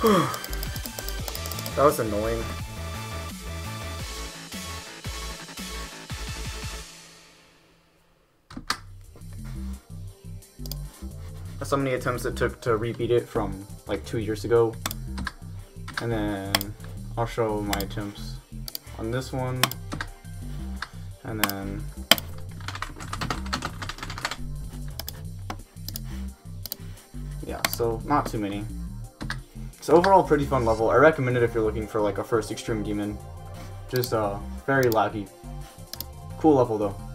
That was annoying. That's so many attempts it took to rebeat it from like 2 years ago. And then I'll show my attempts on this one. And then yeah, so not too many. So overall, pretty fun level. I recommend it if you're looking for like a first extreme demon. Just very laggy. Cool level though.